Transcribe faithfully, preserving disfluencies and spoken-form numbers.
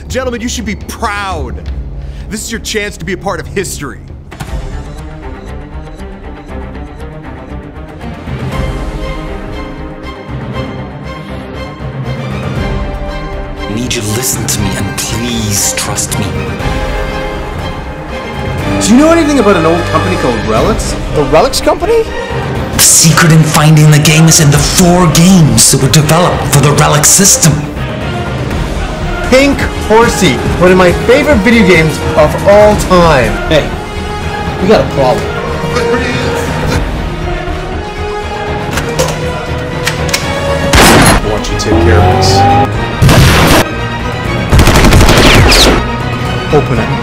Gentlemen, you should be proud. This is your chance to be a part of history. I need you to listen to me and please trust me. Do you know anything about an old company called Relics? The Relics Company? The secret in finding the game is in the four games that were developed for the Relic system. Pink Horsey, one of my favorite video games of all time. Hey, we got a problem. I want you to take care of this. Open it.